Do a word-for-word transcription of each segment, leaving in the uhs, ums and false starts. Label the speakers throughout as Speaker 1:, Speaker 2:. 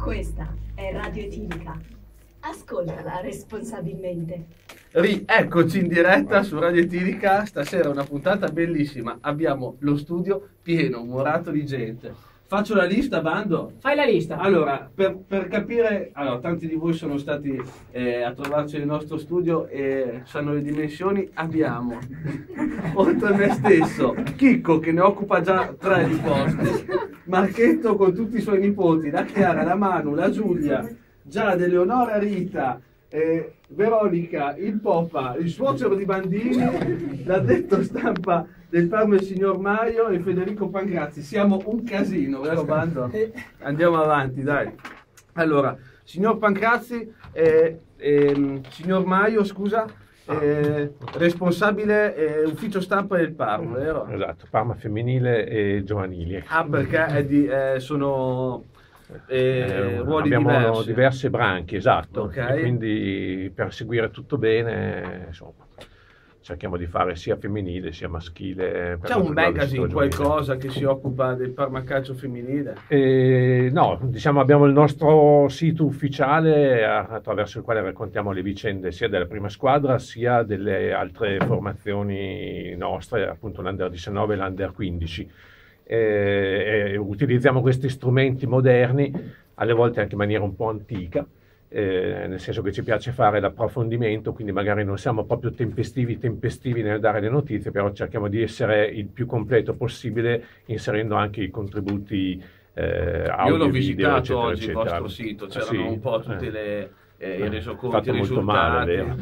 Speaker 1: Questa è Radio Etilica. Ascoltala responsabilmente.
Speaker 2: Rieccoci in diretta su Radio Etilica. Stasera una puntata bellissima. Abbiamo lo studio pieno, murato di gente. Faccio la lista, Bando?
Speaker 3: Fai la lista.
Speaker 2: Allora, per, per capire, allora, tanti di voi sono stati eh, a trovarci nel nostro studio e sanno le dimensioni. Abbiamo, oltre a me stesso, Chicco che ne occupa già tre di posti, Marchetto con tutti i suoi nipoti, la Chiara, la Manu, la Giulia, Giada, Eleonora, Rita, eh, Veronica, il Popa, il suocero di Bandini, l'addetto stampa del Parma il signor Maio e Federico Pancrazzi. Siamo un casino, vero Bando? Andiamo avanti, dai. Allora, signor Pancrazzi, eh, eh, signor Maio, scusa, eh, responsabile eh, ufficio stampa del Parma, vero?
Speaker 4: Esatto, Parma femminile e giovanili.
Speaker 2: Ah, perché è di, eh, sono eh,
Speaker 4: eh,
Speaker 2: ruoli
Speaker 4: abbiamo
Speaker 2: diversi.
Speaker 4: diverse branche, esatto,
Speaker 2: Okay.
Speaker 4: e quindi per seguire tutto bene, insomma, cerchiamo di fare sia femminile sia maschile.
Speaker 2: C'è un magazine, qualcosa che si occupa del Parma calcio femminile?
Speaker 4: Eh, no, diciamo abbiamo il nostro sito ufficiale attraverso il quale raccontiamo le vicende sia della prima squadra sia delle altre formazioni nostre, appunto l'Under diciannove e l'Under quindici. Eh, eh, utilizziamo questi strumenti moderni, alle volte anche in maniera un po' antica, eh, nel senso che ci piace fare l'approfondimento, quindi magari non siamo proprio tempestivi tempestivi nel dare le notizie, però cerchiamo di essere il più completo possibile inserendo anche i contributi eh, audio.
Speaker 2: Io l'ho
Speaker 4: video,
Speaker 2: visitato
Speaker 4: eccetera,
Speaker 2: oggi
Speaker 4: eccetera.
Speaker 2: il vostro sito, c'erano
Speaker 4: Ah, sì?
Speaker 2: un po' tutte
Speaker 4: eh.
Speaker 2: le eh, i resoconti,
Speaker 4: Fatto
Speaker 2: i
Speaker 4: molto
Speaker 2: risultati,
Speaker 4: male,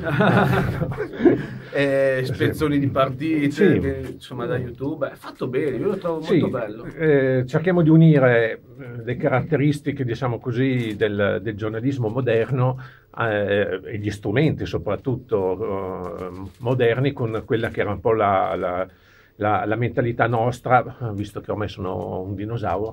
Speaker 2: eh, spezzoni di partite,
Speaker 4: Sì.
Speaker 2: che, insomma da YouTube, è fatto bene, io lo trovo
Speaker 4: Sì,
Speaker 2: molto bello.
Speaker 4: eh, cerchiamo di unire eh, le caratteristiche, diciamo così, del, del giornalismo moderno eh, e gli strumenti soprattutto eh, moderni con quella che era un po' la, la, la, la mentalità nostra, visto che ormai sono un dinosauro,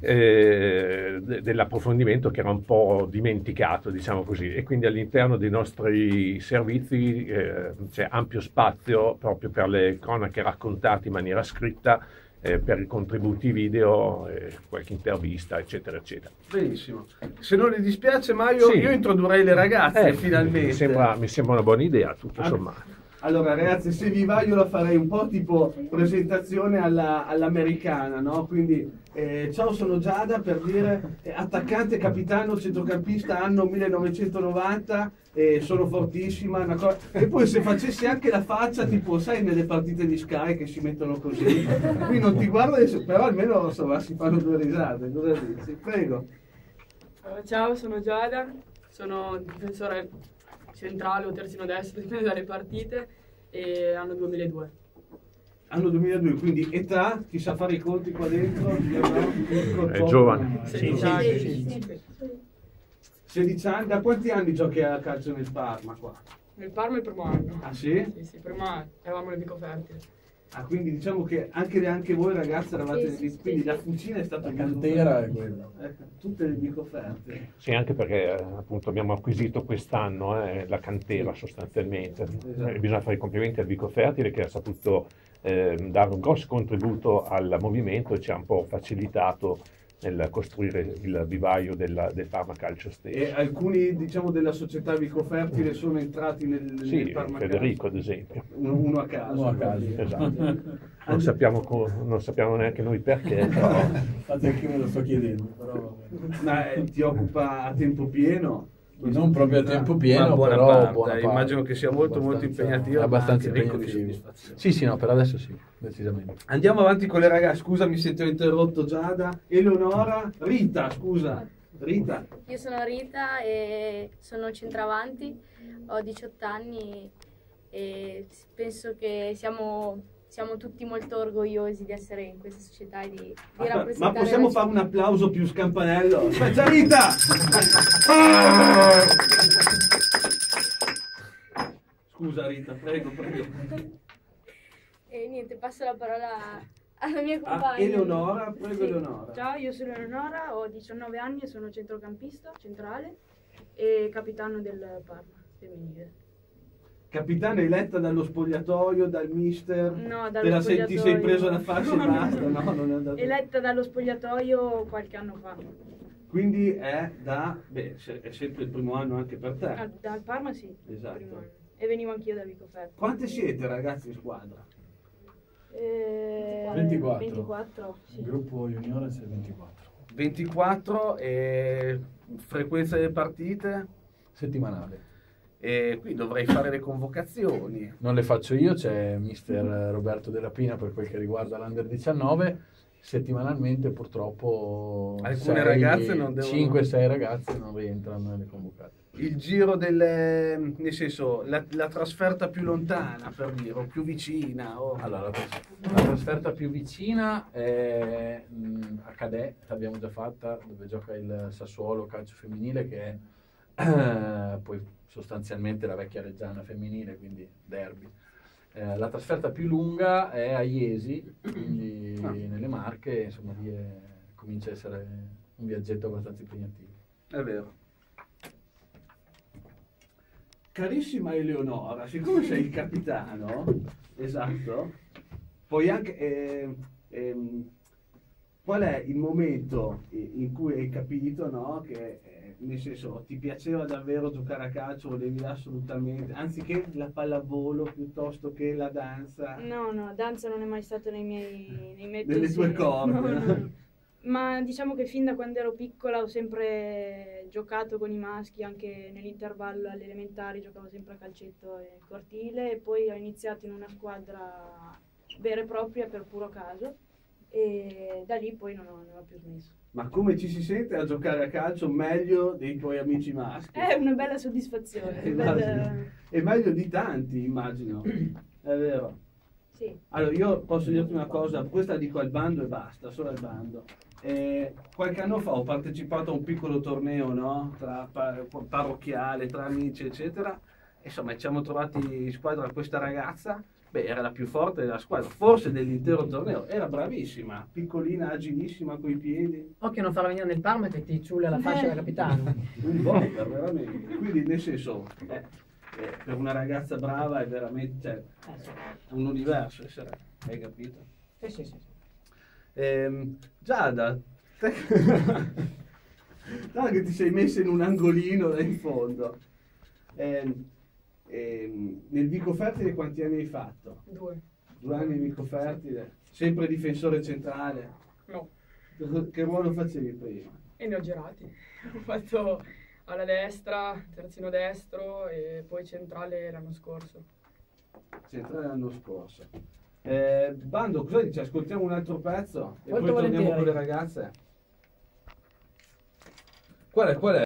Speaker 4: eh, de, dell'approfondimento che era un po' dimenticato, diciamo così, e quindi all'interno dei nostri servizi eh, c'è ampio spazio proprio per le cronache raccontate in maniera scritta, eh, per i contributi video, eh, qualche intervista, eccetera, eccetera.
Speaker 2: Benissimo. Se non le dispiace, Maio,
Speaker 4: Sì.
Speaker 2: io introdurrei le ragazze
Speaker 4: Eh,
Speaker 2: finalmente.
Speaker 4: Mi sembra, mi sembra una buona idea, tutto
Speaker 2: Ah.
Speaker 4: sommato.
Speaker 2: Allora ragazzi, se vi va io la farei un po' tipo presentazione alla, all'americana, no? Quindi eh, ciao, sono Giada, per dire eh, attaccante, capitano, centrocampista, anno millenovecentonovanta, eh, sono fortissima, una cosa. E poi se facessi anche la faccia tipo, sai, nelle partite di Sky che si mettono così, qui non ti guardo, però almeno insomma si fanno due risate, cosa dici? Prego.
Speaker 3: Ciao, sono Giada, sono difensore centrale o terzino destro, dipende dalle partite, e anno duemiladue.
Speaker 2: Anno duemiladue, quindi età, chi sa fare i conti qua dentro? Io no,
Speaker 4: È giovane.
Speaker 3: sedici anni.
Speaker 2: sedici anni, da quanti anni giochi a calcio nel Parma qua?
Speaker 3: Nel Parma il primo anno.
Speaker 2: Ah sì?
Speaker 3: Sì, sì, prima eravamo le Vico Fertile.
Speaker 2: Ah, quindi diciamo che anche, anche voi ragazze eravate,
Speaker 3: Sì, sì,
Speaker 2: quindi
Speaker 3: sì,
Speaker 2: la
Speaker 3: sì.
Speaker 2: fucina è stata
Speaker 5: La cantera è quella.
Speaker 2: Ecco, tutte le bicoferte.
Speaker 4: Sì, anche perché eh, appunto abbiamo acquisito quest'anno eh, la cantera sostanzialmente.
Speaker 2: Esatto.
Speaker 4: Eh, bisogna fare i complimenti al Vico Fertile che ha saputo eh, dare un grosso contributo al movimento e ci ha un po' facilitato nel costruire il vivaio della, del Parma Calcio stesso.
Speaker 2: E alcuni diciamo della società Vicofertile sono entrati nel, nel
Speaker 4: Sì,
Speaker 2: Parma
Speaker 4: Federico ad esempio.
Speaker 2: Calcio. Uno, uno a caso.
Speaker 5: Uno a caso.
Speaker 4: Esatto. Non sappiamo, co- non sappiamo neanche noi perché, però
Speaker 5: Infatti anche io me lo sto chiedendo, però...
Speaker 2: Ma eh, ti occupa a tempo pieno?
Speaker 5: Non proprio a tempo pieno,
Speaker 2: Ma buona
Speaker 5: però
Speaker 2: parte,
Speaker 5: buona parte.
Speaker 2: immagino che sia molto molto
Speaker 5: Abbastanza-
Speaker 2: impegnativo,
Speaker 5: abbastanza
Speaker 2: ma anche ricco di
Speaker 5: impegnativo.
Speaker 2: soddisfazione.
Speaker 5: Sì, sì, no, per adesso sì, decisamente.
Speaker 2: Andiamo avanti con le ragazze, scusami se ti ho interrotto Giada. Eleonora, Rita, scusa. Rita,
Speaker 6: Io sono Rita e sono centravanti, ho diciotto anni e penso che siamo, siamo tutti molto orgogliosi di essere in questa società e di, di
Speaker 2: ma
Speaker 6: rappresentare
Speaker 2: possiamo
Speaker 6: la
Speaker 2: fare un
Speaker 6: città.
Speaker 2: applauso più scampanello? Aspetta Rita! Scusa Rita, prego, prego.
Speaker 6: E niente, passo la parola alla mia
Speaker 2: Ah,
Speaker 6: compagna.
Speaker 2: Eleonora, prego
Speaker 3: Sì.
Speaker 2: Eleonora.
Speaker 3: Ciao, io sono Eleonora, ho diciannove anni e sono centrocampista centrale e capitano del Parma femminile.
Speaker 2: Capitana eletta dallo spogliatoio, dal mister?
Speaker 3: No,
Speaker 2: Te
Speaker 3: dallo
Speaker 2: la sei, ti sei
Speaker 3: spogliatoio.
Speaker 2: preso la fascia e
Speaker 3: No, no,
Speaker 2: basta?
Speaker 3: no.
Speaker 2: No, non è andato.
Speaker 3: Eletta dallo spogliatoio qualche anno fa.
Speaker 2: Quindi è da, beh, se- è sempre il primo anno anche per te.
Speaker 3: Ah, dal Parma sì, il
Speaker 2: Esatto.
Speaker 3: primo anno. E venivo anch'io da Vico Ferro.
Speaker 2: Quante siete ragazzi in squadra?
Speaker 3: Eh,
Speaker 5: ventiquattro.
Speaker 3: ventiquattro, sì.
Speaker 5: Il gruppo juniores è ventiquattro.
Speaker 2: ventiquattro e frequenza delle partite?
Speaker 5: Settimanale.
Speaker 2: E qui dovrei fare le convocazioni.
Speaker 5: Non le faccio io, c'è mister Roberto Della Pina per quel che riguarda l'Under diciannove. Settimanalmente purtroppo
Speaker 2: Alcune ragazze non devono-
Speaker 5: cinque sei ragazze non rientrano nelle convocate.
Speaker 2: Il giro delle, nel senso, la, la trasferta più lontana per dire, o più vicina. O...
Speaker 5: Allora, la tras- la trasferta più vicina è mh, a Cadè, l'abbiamo già fatta, dove gioca il Sassuolo calcio femminile, che è eh, poi sostanzialmente la vecchia Reggiana femminile, quindi derby. Eh, la trasferta più lunga è a Iesi, quindi
Speaker 2: Ah.
Speaker 5: nelle Marche, insomma, lì è- comincia a essere un viaggetto abbastanza impegnativo.
Speaker 2: È vero. Carissima Eleonora, siccome sei il capitano, esatto, puoi anche... eh, ehm, qual è il momento in cui hai capito, no, che eh, nel senso ti piaceva davvero giocare a calcio, volevi assolutamente, anziché la pallavolo piuttosto che la danza?
Speaker 3: No, no, danza non è mai stato nei miei, nei miei
Speaker 2: Nelle tue
Speaker 3: pensieri.
Speaker 2: corde,
Speaker 3: No,
Speaker 2: no?
Speaker 3: no. Ma diciamo che fin da quando ero piccola ho sempre giocato con i maschi, anche nell'intervallo alle elementari giocavo sempre a calcetto nel cortile e poi ho iniziato in una squadra vera e propria per puro caso e da lì poi non ho, non ho più smesso.
Speaker 2: Ma come ci si sente a giocare a calcio meglio dei tuoi amici maschi?
Speaker 3: È una bella soddisfazione,
Speaker 2: Eh,
Speaker 3: una bella-
Speaker 2: immagino. E meglio di tanti, immagino. È vero.
Speaker 3: Sì.
Speaker 2: Allora, io posso dirti una cosa, questa dico al bando e basta, solo al bando. Eh, qualche anno fa ho partecipato a un piccolo torneo, no? Tra pa- parrocchiale, tra amici, eccetera. Insomma, ci siamo trovati in squadra questa ragazza. Beh, era la più forte della squadra, forse dell'intero torneo. Era bravissima, piccolina, agilissima coi piedi.
Speaker 7: Occhio a non farla venire nel Parma che ti ciulla la fascia da capitano.
Speaker 2: Un bomber, veramente. Quindi, nel senso, eh, eh, per una ragazza brava è veramente, cioè,
Speaker 7: Eh, sì.
Speaker 2: un universo essere, hai capito?
Speaker 7: Sì, sì, sì, sì.
Speaker 2: Ehm, Giada, te... no, che ti sei messa in un angolino là in fondo. Ehm, ehm, nel Vico Fertile quanti anni hai fatto?
Speaker 3: Due.
Speaker 2: Due anni in Vico Fertile, sempre difensore centrale.
Speaker 3: No.
Speaker 2: Che ruolo facevi prima?
Speaker 3: E ne ho girati. Ho fatto alla destra, terzino destro e poi centrale l'anno scorso.
Speaker 2: Centrale l'anno scorso. Eh, Bando, cosa dici? Ascoltiamo un altro pezzo e
Speaker 7: Molto
Speaker 2: poi torniamo
Speaker 7: volentieri.
Speaker 2: con le ragazze. Qual è, qual è